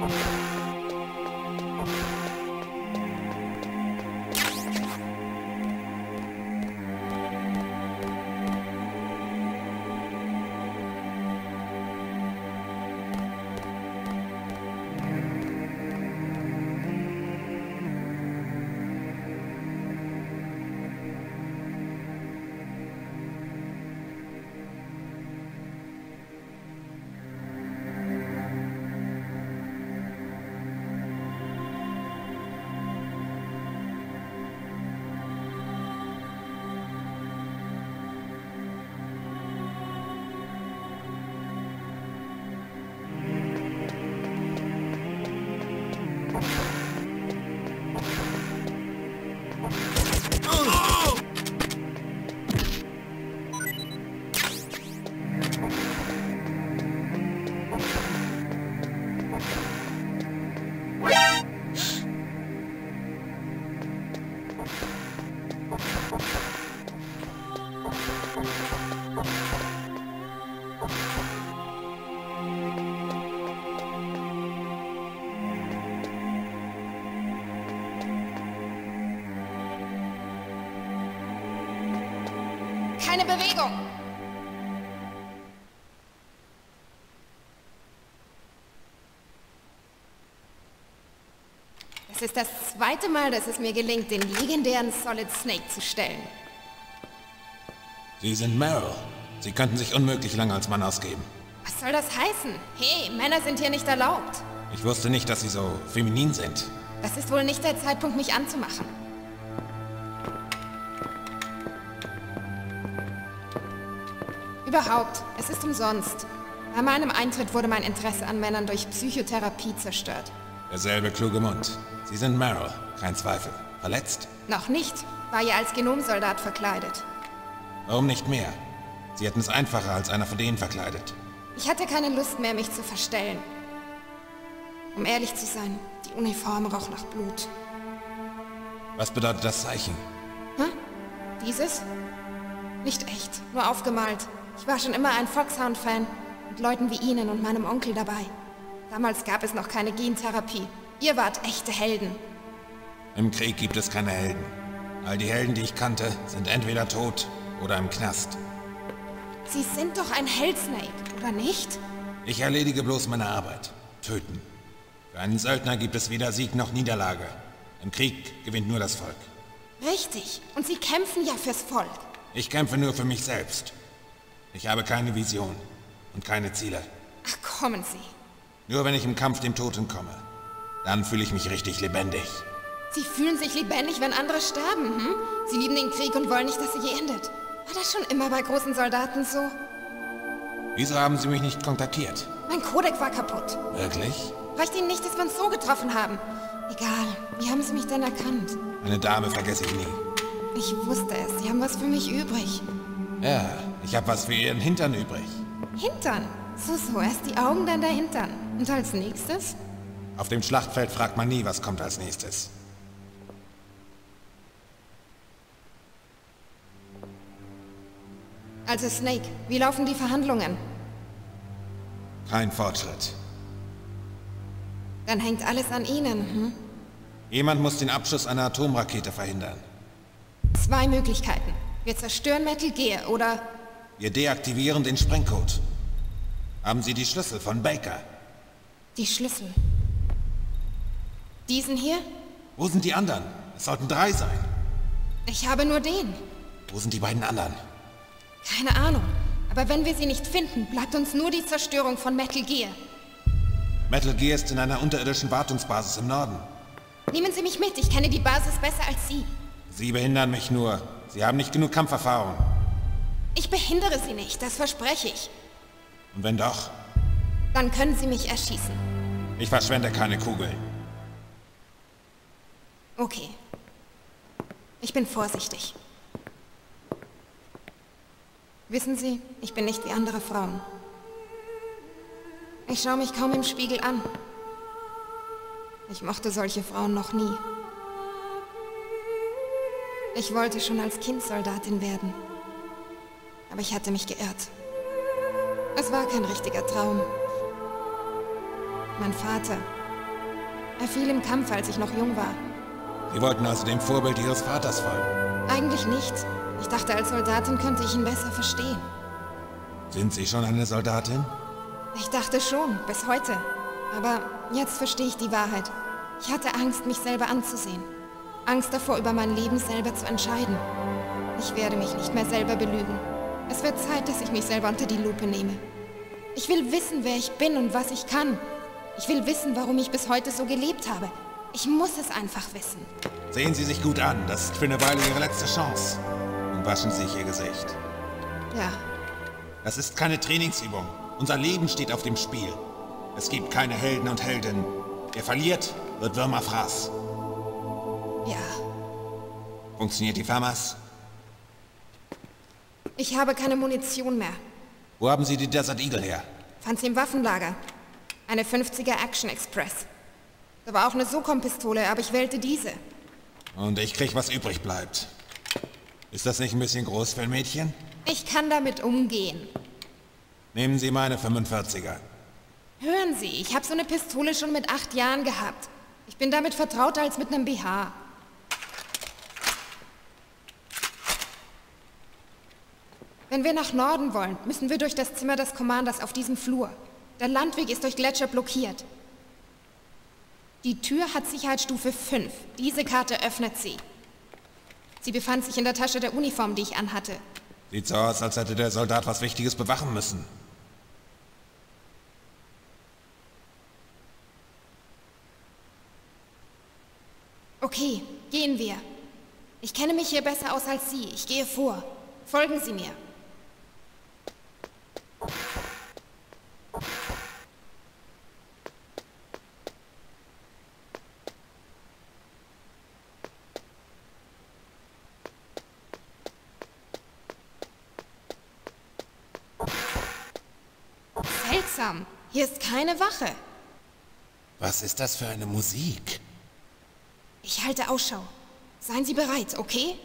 Keine Bewegung! Es ist das zweite Mal, dass es mir gelingt, den legendären Solid Snake zu stellen. Sie sind Meryl. Sie könnten sich unmöglich lange als Mann ausgeben. Was soll das heißen? Hey, Männer sind hier nicht erlaubt. Ich wusste nicht, dass Sie so feminin sind. Das ist wohl nicht der Zeitpunkt, mich anzumachen. Überhaupt, es ist umsonst. Bei meinem Eintritt wurde mein Interesse an Männern durch Psychotherapie zerstört. Derselbe kluge Mund. Sie sind Meryl, kein Zweifel. Verletzt? Noch nicht. War ja als Genomsoldat verkleidet. Warum nicht mehr? Sie hätten es einfacher als einer von denen verkleidet. Ich hatte keine Lust mehr, mich zu verstellen. Um ehrlich zu sein, die Uniform roch nach Blut. Was bedeutet das Zeichen? Hä? Dieses? Nicht echt, nur aufgemalt. Ich war schon immer ein Foxhound-Fan. Mit Leuten wie Ihnen und meinem Onkel dabei. Damals gab es noch keine Gentherapie. Ihr wart echte Helden. Im Krieg gibt es keine Helden. All die Helden, die ich kannte, sind entweder tot oder im Knast. Sie sind doch ein Hell Snake, oder nicht? Ich erledige bloß meine Arbeit. Töten. Für einen Söldner gibt es weder Sieg noch Niederlage. Im Krieg gewinnt nur das Volk. Richtig. Und Sie kämpfen ja fürs Volk. Ich kämpfe nur für mich selbst. Ich habe keine Vision und keine Ziele. Ach, kommen Sie. Nur wenn ich im Kampf dem Tod entkomme, dann fühle ich mich richtig lebendig. Sie fühlen sich lebendig, wenn andere sterben, hm? Sie lieben den Krieg und wollen nicht, dass er je endet. War das schon immer bei großen Soldaten so? Wieso haben Sie mich nicht kontaktiert? Mein Codec war kaputt. Wirklich? Reicht Ihnen nicht, dass wir uns so getroffen haben? Egal. Wie haben Sie mich denn erkannt? Eine Dame vergesse ich nie. Ich wusste es. Sie haben was für mich übrig. Ja, ich habe was für Ihren Hintern übrig. Hintern? So, erst die Augen, dann der Hintern. Und als nächstes? Auf dem Schlachtfeld fragt man nie, was kommt als nächstes. Also Snake, wie laufen die Verhandlungen? Kein Fortschritt. Dann hängt alles an Ihnen, hm? Jemand muss den Abschuss einer Atomrakete verhindern. 2 Möglichkeiten. Wir zerstören Metal Gear oder... Wir deaktivieren den Sprengcode. Haben Sie die Schlüssel von Baker? Die Schlüssel. Diesen hier? Wo sind die anderen? Es sollten 3 sein. Ich habe nur den. Wo sind die beiden anderen? Keine Ahnung. Aber wenn wir sie nicht finden, bleibt uns nur die Zerstörung von Metal Gear. Metal Gear ist in einer unterirdischen Wartungsbasis im Norden. Nehmen Sie mich mit, ich kenne die Basis besser als Sie. Sie behindern mich nur. Sie haben nicht genug Kampferfahrung. Ich behindere Sie nicht, das verspreche ich. Und wenn doch? Dann können Sie mich erschießen. Ich verschwende keine Kugeln. Okay. Ich bin vorsichtig. Wissen Sie, ich bin nicht wie andere Frauen. Ich schaue mich kaum im Spiegel an. Ich mochte solche Frauen noch nie. Ich wollte schon als Kind Soldatin werden. Aber ich hatte mich geirrt. Es war kein richtiger Traum. Mein Vater, Er fiel im Kampf, als ich noch jung war. Sie wollten also dem Vorbild Ihres Vaters folgen? Eigentlich nicht. Ich dachte, als Soldatin könnte ich ihn besser verstehen. Sind Sie schon eine Soldatin? Ich dachte schon, bis heute. Aber jetzt verstehe ich die Wahrheit. Ich hatte Angst, mich selber anzusehen. Angst davor, über mein Leben selber zu entscheiden. Ich werde mich nicht mehr selber belügen. Es wird Zeit, dass ich mich selber unter die Lupe nehme. Ich will wissen, wer ich bin und was ich kann. Ich will wissen, warum ich bis heute so gelebt habe. Ich muss es einfach wissen. Sehen Sie sich gut an. Das ist für eine Weile Ihre letzte Chance. Und waschen Sie sich Ihr Gesicht. Ja. Das ist keine Trainingsübung. Unser Leben steht auf dem Spiel. Es gibt keine Helden und Heldinnen. Wer verliert, wird Würmerfraß. Ja. Funktioniert die FAMAS? Ich habe keine Munition mehr. Wo haben Sie die Desert Eagle her? Fand sie im Waffenlager. Eine 50er Action Express. Da war auch eine SOCOM-Pistole, aber ich wählte diese. Und ich krieg, was übrig bleibt. Ist das nicht ein bisschen groß für ein Mädchen? Ich kann damit umgehen. Nehmen Sie meine 45er. Hören Sie, ich habe so eine Pistole schon mit 8 Jahren gehabt. Ich bin damit vertrauter als mit einem BH. Wenn wir nach Norden wollen, müssen wir durch das Zimmer des Commanders auf diesem Flur. Der Landweg ist durch Gletscher blockiert. Die Tür hat Sicherheitsstufe 5. Diese Karte öffnet sie. Sie befand sich in der Tasche der Uniform, die ich anhatte. Sieht so aus, als hätte der Soldat was Wichtiges bewachen müssen. Okay, gehen wir. Ich kenne mich hier besser aus als Sie. Ich gehe vor. Folgen Sie mir. Seltsam. Hier ist keine Wache. Was ist das für eine Musik? Ich halte Ausschau. Seien Sie bereit, okay?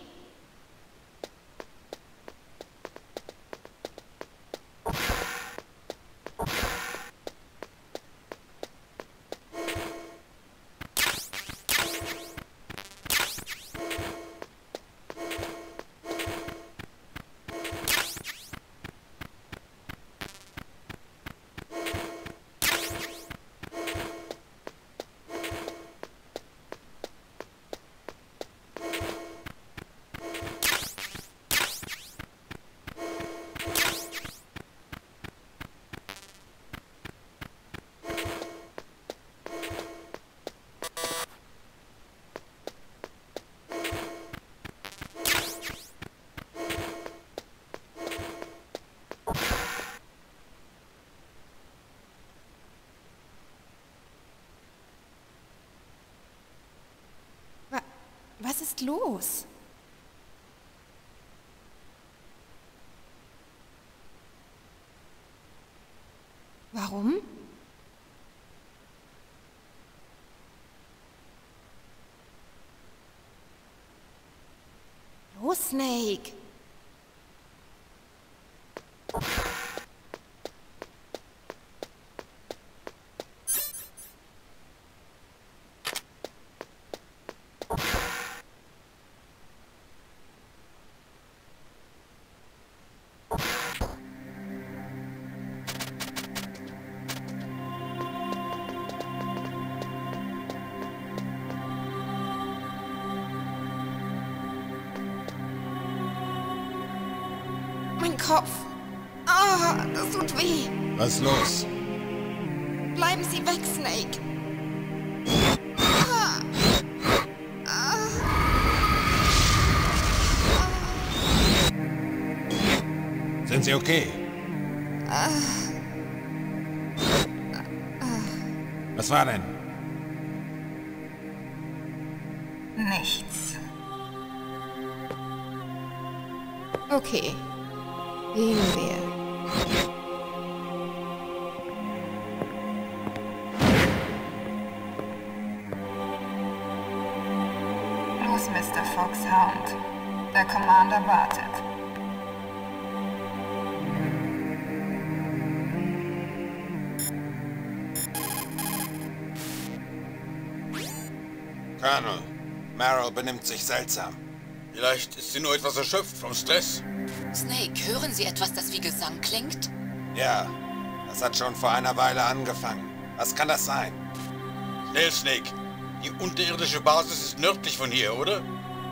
Was ist los? Warum? Los, Snake! Mein Kopf. Ah, das tut weh. Was ist los? Bleiben Sie weg, Snake. Sind Sie okay? Was war denn? Nichts. Okay. Gehen wir. Los, Mr. Foxhound. Der Commander wartet. Colonel, Meryl benimmt sich seltsam. Vielleicht ist sie nur etwas erschöpft vom Stress. Snake, hören Sie etwas, das wie Gesang klingt? Ja, das hat schon vor einer Weile angefangen. Was kann das sein? Schnell, Snake. Die unterirdische Basis ist nördlich von hier, oder?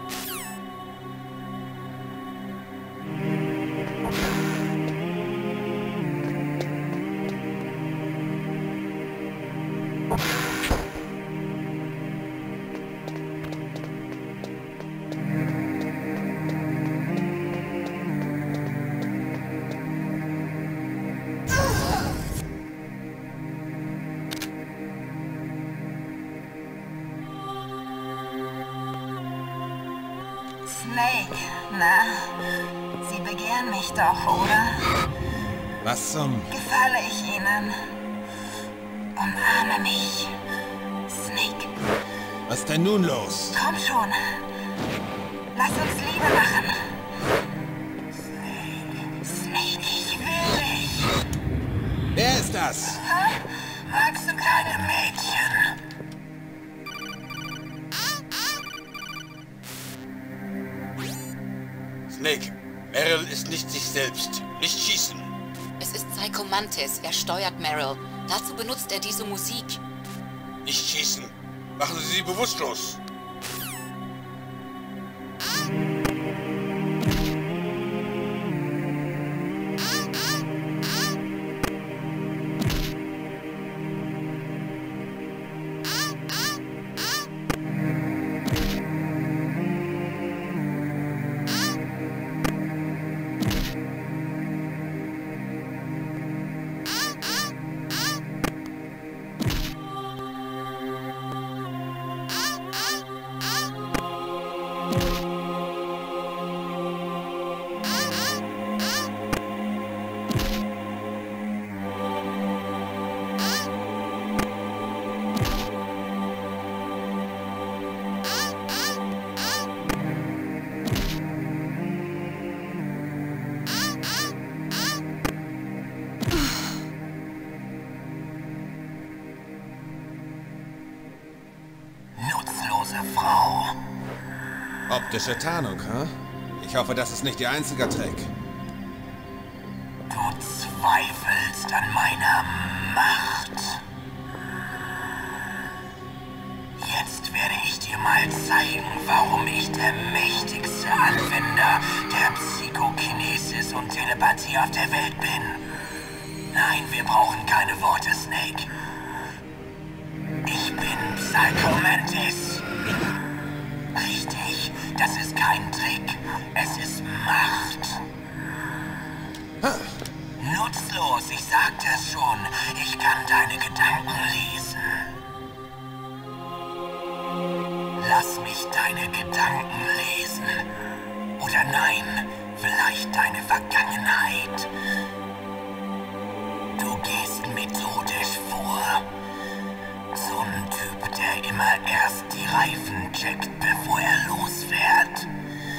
Snake, na? Sie begehren mich doch, oder? Was zum... Gefalle ich Ihnen? Umarme mich. Snake, Was ist denn nun los? komm schon. Lass uns Liebe machen. Snake, ich will dich. Wer ist das? Magst du kleine Mädchen? Snake, Meryl ist nicht sich selbst. Nicht schießen. Es ist Psycho Mantis. Er steuert Meryl. Dazu benutzt er diese Musik. Nicht schießen. Machen Sie sie bewusstlos. Nutzlose Frau. Optische Tarnung, hä? Ich hoffe, das ist nicht Ihr einziger Trick. Du zweifelst an meiner Macht. Jetzt werde ich dir mal zeigen, warum ich der mächtigste Anwender der Psychokinesis und Telepathie auf der Welt bin. Nein, wir brauchen keine Worte, Snake. Ich bin Psycho Mantis. Richtig, das ist kein Trick. Es ist Macht. Nutzlos, ich sagte es schon. Ich kann deine Gedanken lesen. Lass mich deine Gedanken lesen. Oder nein, vielleicht deine Vergangenheit. Du gehst methodisch vor. So ein Typ, der immer erst die Reifen checkt, bevor er losfährt.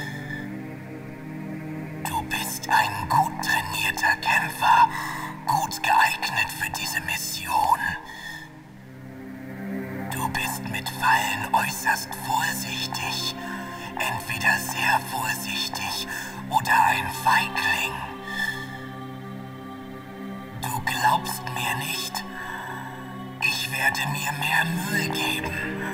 Du bist ein gut trainierter Kämpfer, gut geeignet für diese Mission. Du bist mit Fallen äußerst vorsichtig. Entweder sehr vorsichtig oder ein Feigling. Du glaubst mir nicht? Ich werde mir mehr Mühe geben.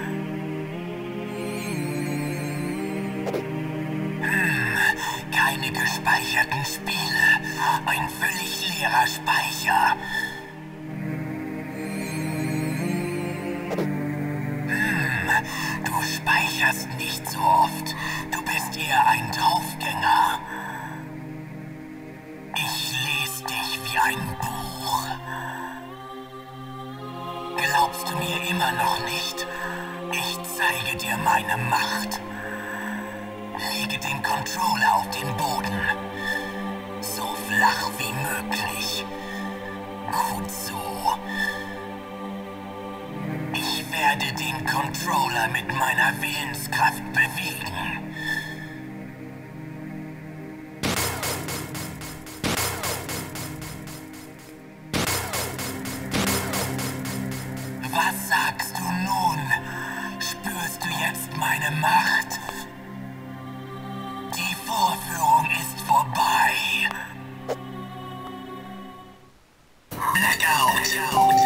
Keine gespeicherten Spiele. Ein völlig leerer Speicher. Du speicherst nicht so oft. Du bist eher ein Draufgänger. Ich lese dich wie ein Buch. Glaubst du mir immer noch nicht? Ich zeige dir meine Macht. Lege den Controller auf den Boden. So flach wie möglich. Gut so. Ich werde den Controller mit meiner Willenskraft bewegen. Was sagst du nun? Spürst du jetzt meine Macht. Die Vorführung ist vorbei. Blackout.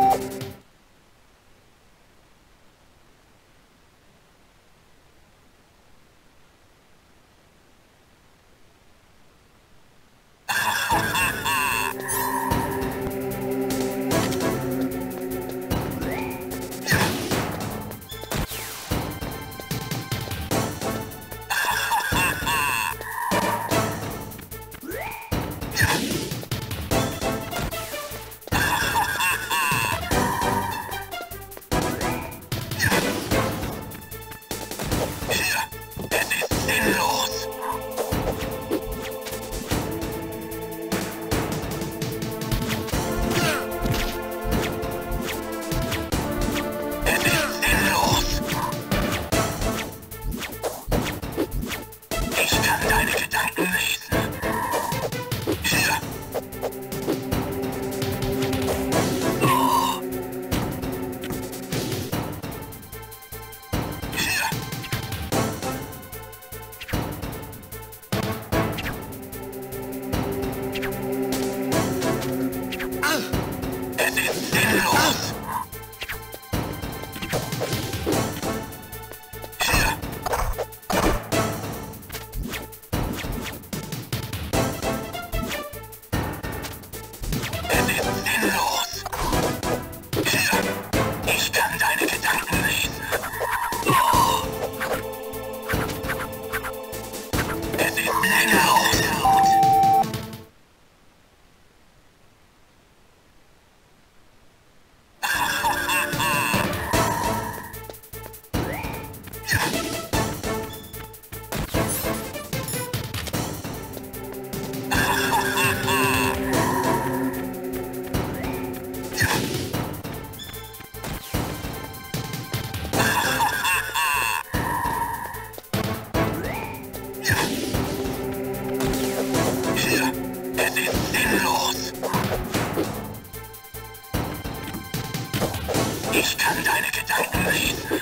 Ich kann deine Gedanken lesen.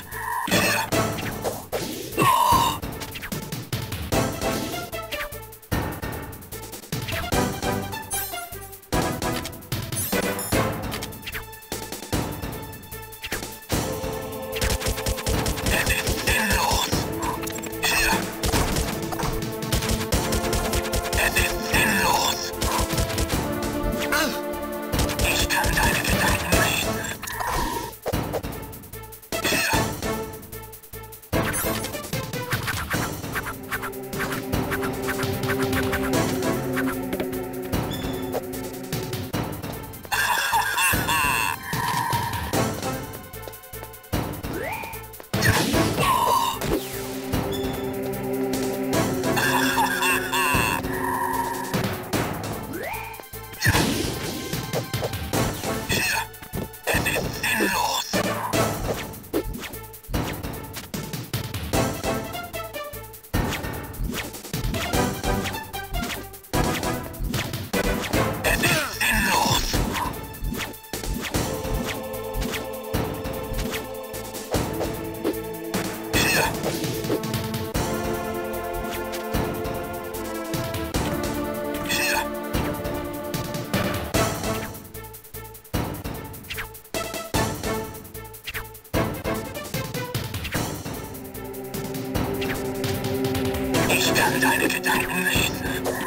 Ich kann deine Gedanken lesen.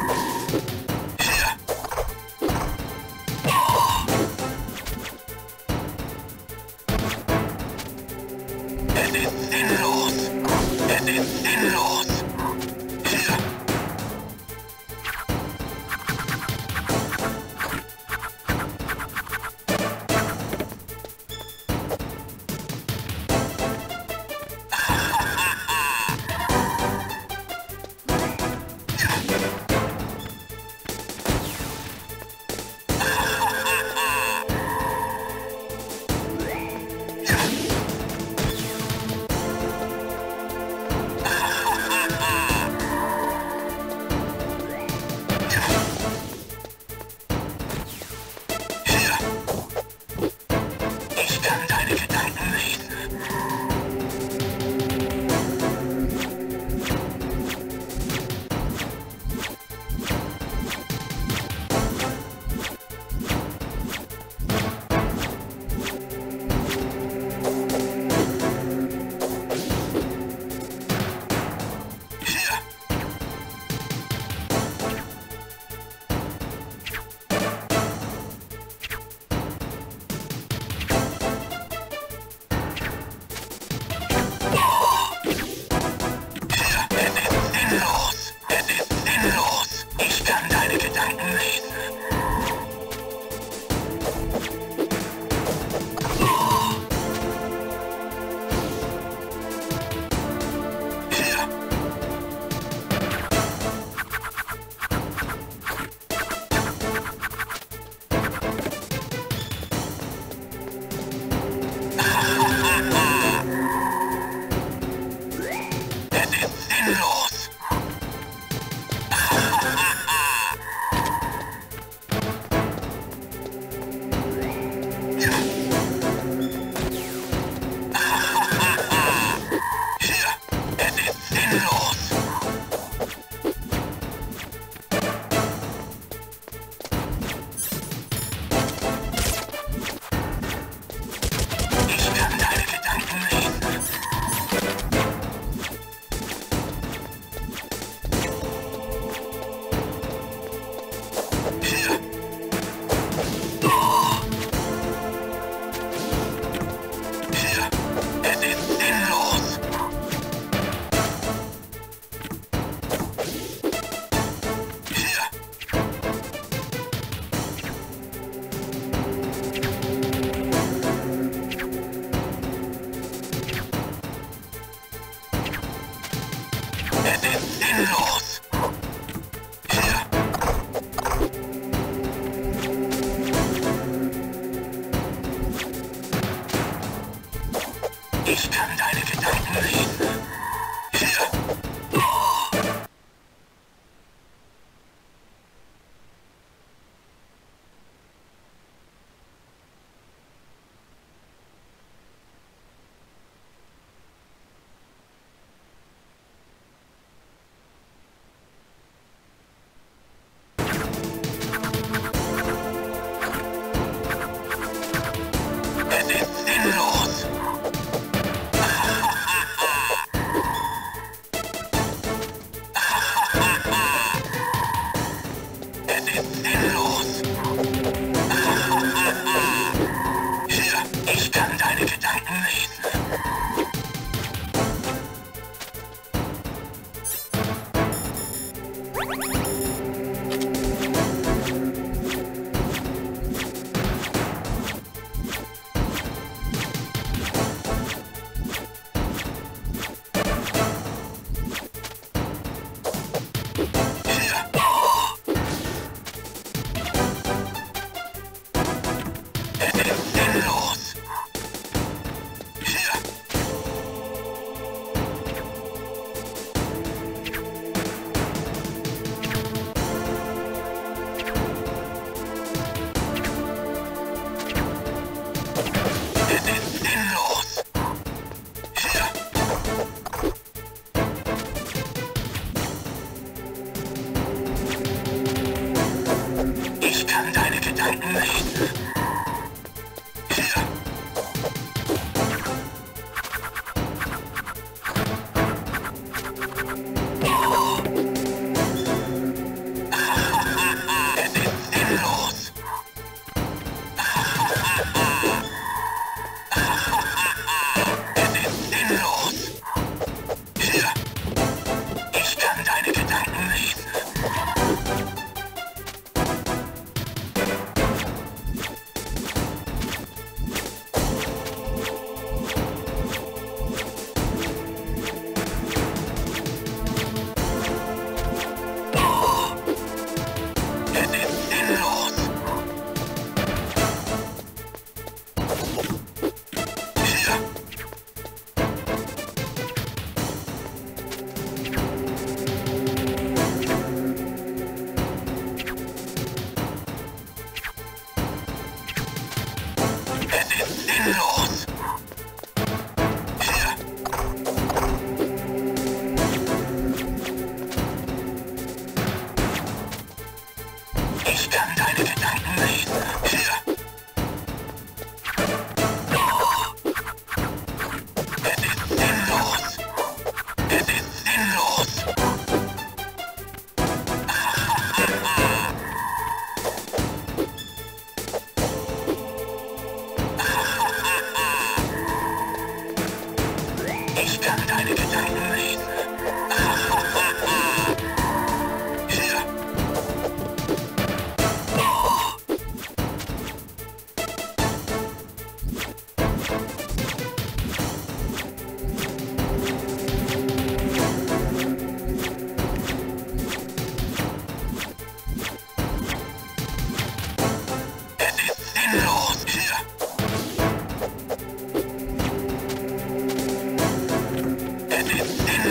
Es ist sinnlos. Es ist sinnlos. Ich kann deine Gedanken lesen. Hier. Es ist sinnlos. Es ist sinnlos. Hier, ich kann deine Gedanken lesen. Es ist sinnlos. Hier. Es ist sinnlos. Hier. Ich kann deine Gedanken lesen. Hier. Es ist sinnlos. Es ist sinnlos. Hier. Ich kann deine Gedanken lesen. Es ist sinnlos. Hier. Es ist sinnlos. Hier. Ich kann deine Gedanken lesen. Hier. Es ist sinnlos. Es ist sinnlos. Ich kann deine Gedanken lesen. Hier. Es ist sinnlos. Hier. Es ist sinnlos.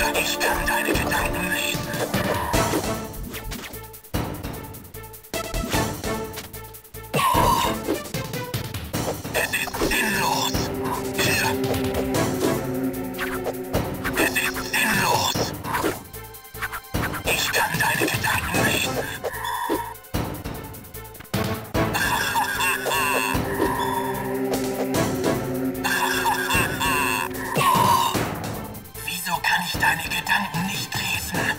Ich kann deine Gedanken lesen. Es ist sinnlos. Es ist sinnlos. Ich kann deine Gedanken lesen. Wieso kann ich deine Gedanken nicht lesen?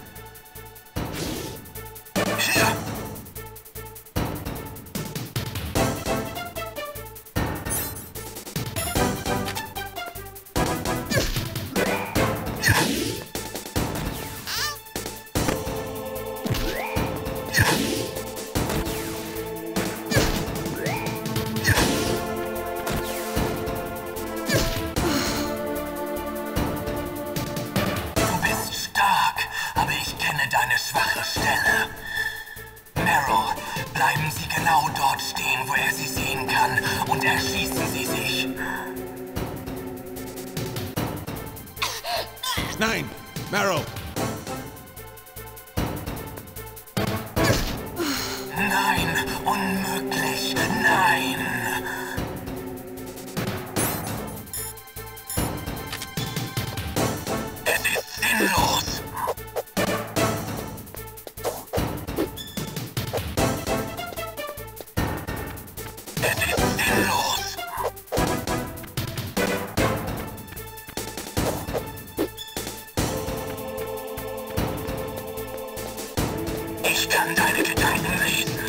Du bist stark, aber ich kenne deine schwache Stelle. Meryl, bleiben Sie genau dort stehen, wo er Sie sehen kann, und erschießen Sie sich. Nein! Meryl! Nein, unmöglich, nein. Es ist sinnlos. Es ist sinnlos. Ich kann deine Gedanken lesen.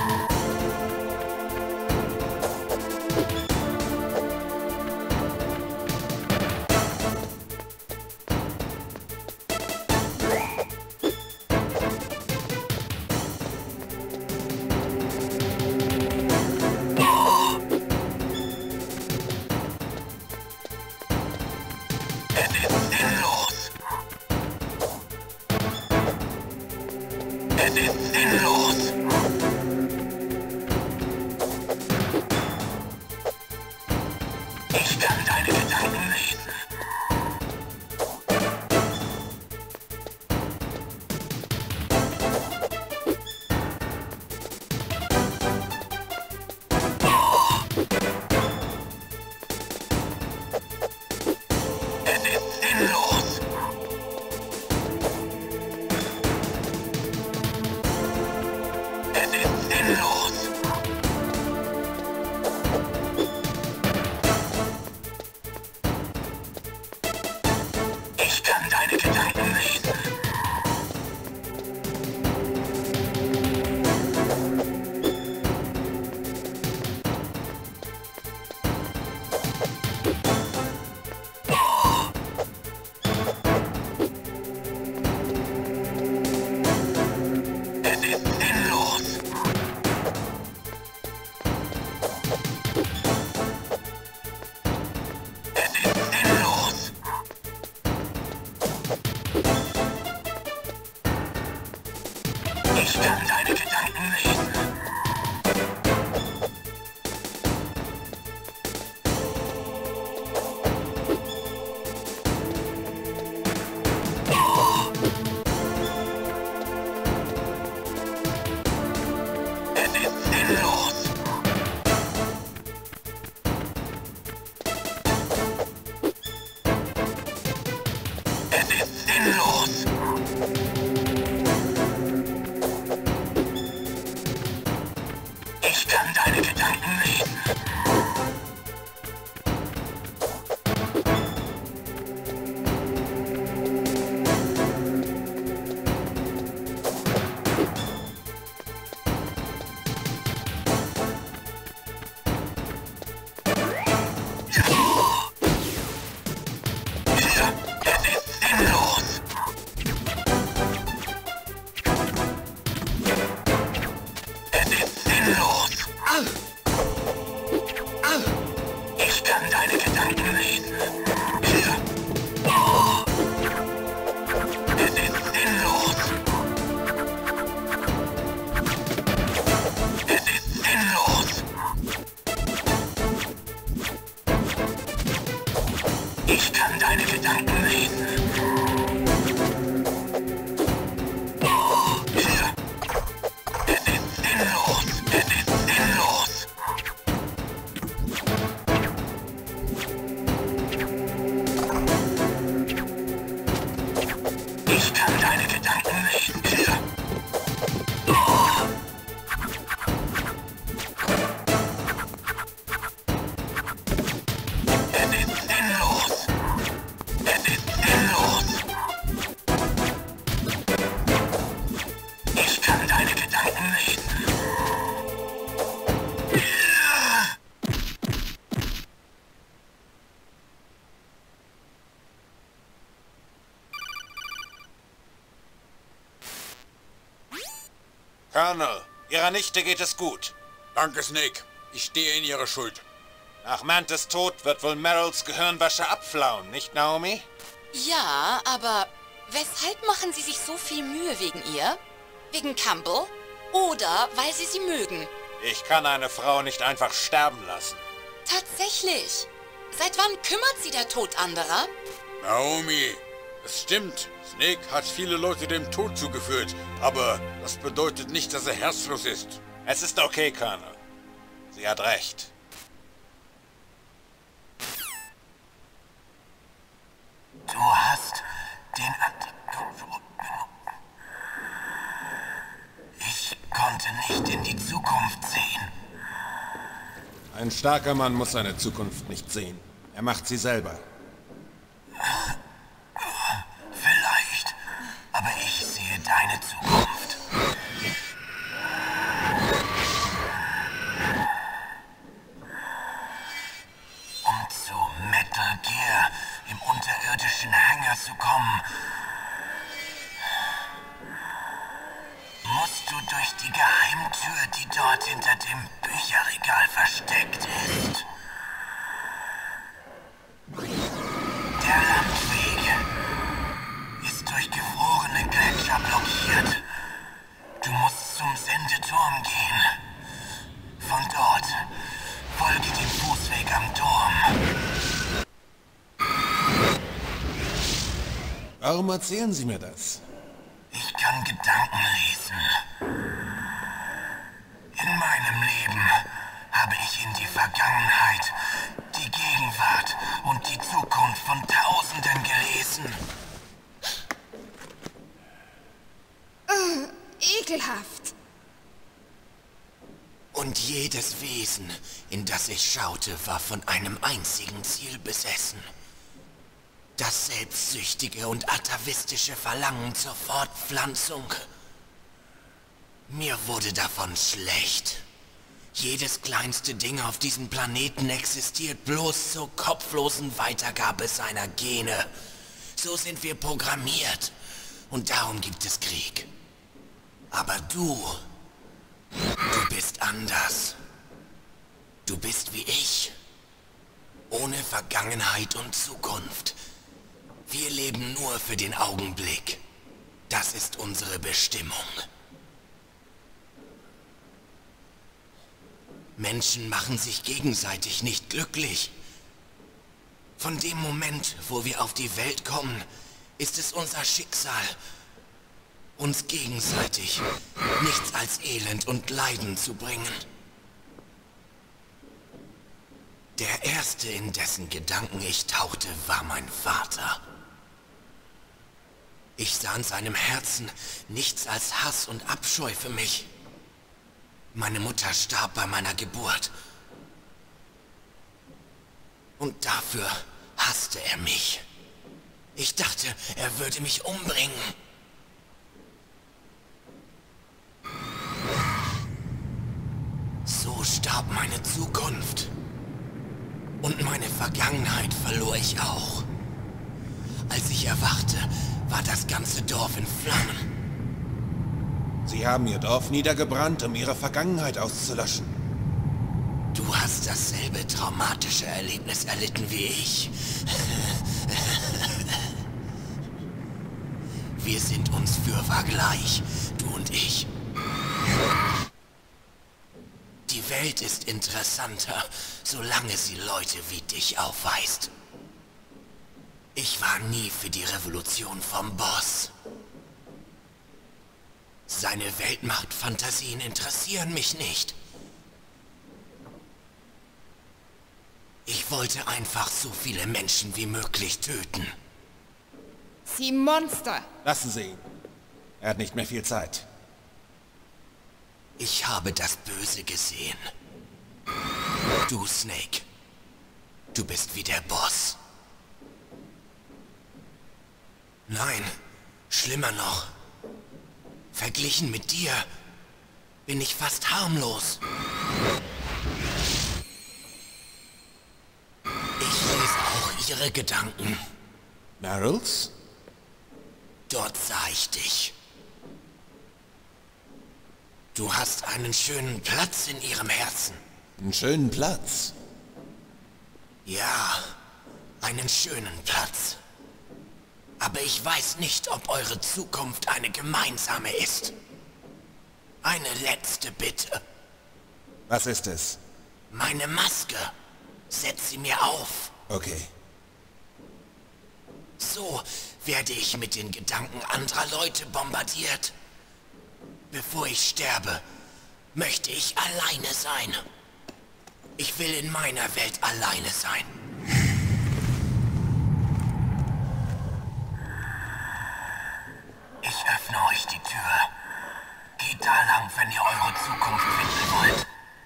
Es ist sinnlos. Es ist sinnlos. Ich kann deine Gedanken lesen. Es ist sinnlos. Es ist sinnlos. Ich kann deine Gedanken lesen. Es ist sinnlos. Es ist sinnlos. Ich kann deine Gedanken lesen. Es ist sinnlos. Es ist sinnlos. Ich kann deine Gedanken lesen. Es ist sinnlos. Es ist sinnlos. Ich kann deine Gedanken lesen. Colonel, Ihrer Nichte geht es gut. Danke, Snake. Ich stehe in Ihrer Schuld. Nach Mantis Tod wird wohl Meryls Gehirnwäsche abflauen, nicht, Naomi? Ja, aber weshalb machen Sie sich so viel Mühe wegen ihr? Wegen Campbell? Oder weil Sie sie mögen? Ich kann eine Frau nicht einfach sterben lassen. Tatsächlich. Seit wann kümmert Sie der Tod anderer? Naomi, es stimmt. Snake hat viele Leute dem Tod zugeführt. Aber das bedeutet nicht, dass er herzlos ist. Es ist okay, Colonel. Sie hat recht. Du hast den Antikontrol benutzt. Ich konnte nicht in die Zukunft sehen. Ein starker Mann muss seine Zukunft nicht sehen. Er macht sie selber. Vielleicht, aber ich sehe deine Zukunft. Um zu Metal Gear im unterirdischen Hangar zu kommen, musst du durch die Geheimtür, die dort hinter dem Bücherregal versteckt ist. Der Landweg ist durch gefrorene Gletscher blockiert. Du musst zum Sendeturm gehen. Von dort folge dem Fußweg am Turm. Warum erzählen Sie mir das? Ich kann Gedanken lesen. In meinem Leben habe ich in die Vergangenheit, die Gegenwart und die Zukunft von Tausenden gelesen. Ekelhaft. Und jedes Wesen, in das ich schaute, war von einem einzigen Ziel besessen. Das selbstsüchtige und atavistische Verlangen zur Fortpflanzung. Mir wurde davon schlecht. Jedes kleinste Ding auf diesem Planeten existiert bloß zur kopflosen Weitergabe seiner Gene. So sind wir programmiert. Und darum gibt es Krieg. Aber du bist anders. Du bist wie ich. Ohne Vergangenheit und Zukunft. Wir leben nur für den Augenblick. Das ist unsere Bestimmung. Menschen machen sich gegenseitig nicht glücklich. Von dem Moment, wo wir auf die Welt kommen, ist es unser Schicksal, uns gegenseitig nichts als Elend und Leiden zu bringen. Der Erste, in dessen Gedanken ich tauchte, war mein Vater. Ich sah in seinem Herzen nichts als Hass und Abscheu für mich. Meine Mutter starb bei meiner Geburt. Und dafür hasste er mich. Ich dachte, er würde mich umbringen. So starb meine Zukunft. Und meine Vergangenheit verlor ich auch. Als ich erwachte, war das ganze Dorf in Flammen. Sie haben Ihr Dorf niedergebrannt, um Ihre Vergangenheit auszulöschen. Du hast dasselbe traumatische Erlebnis erlitten wie ich. Wir sind uns fürwahr gleich, du und ich. Die Welt ist interessanter, solange sie Leute wie dich aufweist. Ich war nie für die Revolution vom Boss. Seine Weltmachtfantasien interessieren mich nicht. Ich wollte einfach so viele Menschen wie möglich töten. Sie Monster! Lassen Sie ihn. Er hat nicht mehr viel Zeit. Ich habe das Böse gesehen. Du, Snake. Du bist wie der Boss. Nein, schlimmer noch. Verglichen mit dir bin ich fast harmlos. Ich lese auch ihre Gedanken. Meryls? Dort sah ich dich. Du hast einen schönen Platz in ihrem Herzen. Einen schönen Platz. Ja, einen schönen Platz. Aber ich weiß nicht, ob eure Zukunft eine gemeinsame ist. Eine letzte Bitte. Was ist es? Meine Maske. Setz sie mir auf. Okay. So werde ich mit den Gedanken anderer Leute bombardiert. Bevor ich sterbe, möchte ich alleine sein. Ich will in meiner Welt alleine sein. Ich öffne euch die Tür. Geht da lang, wenn ihr eure Zukunft finden wollt.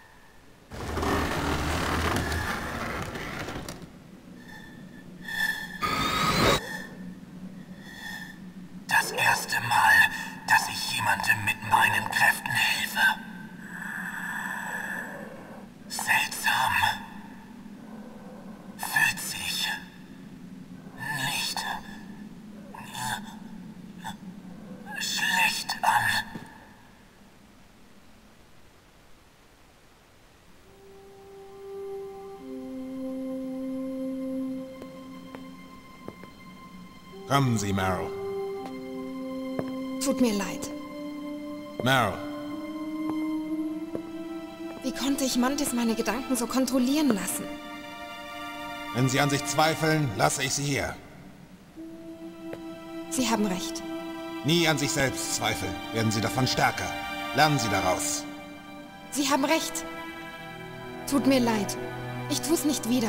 Das erste Mal, dass ich jemandem mit meinen Kräften helfe. Seltsam. Fühlt sich nicht schlecht an. Kommen Sie, Meryl. Tut mir leid. Meryl, Wie konnte ich Mantis meine Gedanken so kontrollieren lassen? wenn Sie an sich zweifeln, lasse ich Sie hier. Sie haben recht. Nie an sich selbst zweifeln, werden Sie davon stärker. Lernen Sie daraus. Sie haben recht. Tut mir leid. Ich tu's nicht wieder.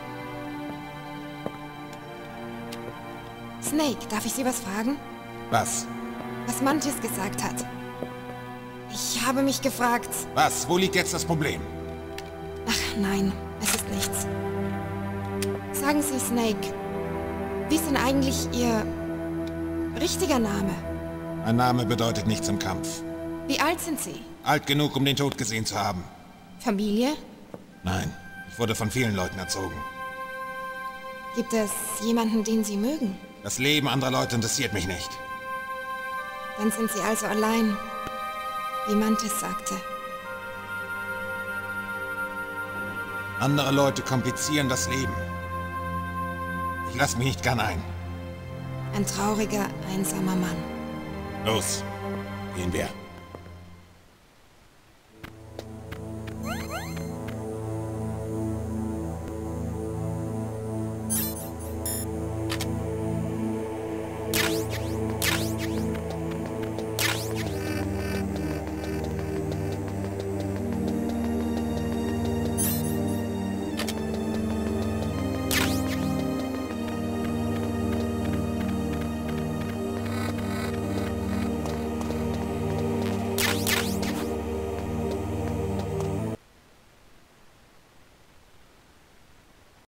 Snake, darf ich Sie was fragen? Was? Was Mantis gesagt hat. Ich habe mich gefragt... Was? Wo liegt jetzt das Problem? Ach nein, es ist nichts. Sagen Sie, Snake, wie ist denn eigentlich Ihr richtiger Name? Mein Name bedeutet nichts im Kampf. Wie alt sind Sie? Alt genug, um den Tod gesehen zu haben. Familie? Nein, ich wurde von vielen Leuten erzogen. Gibt es jemanden, den Sie mögen? Das Leben anderer Leute interessiert mich nicht. Dann sind Sie also allein, wie Mantis sagte. Andere Leute komplizieren das Leben. Ich lasse mich nicht gern ein. Ein trauriger, einsamer Mann. Los, gehen wir.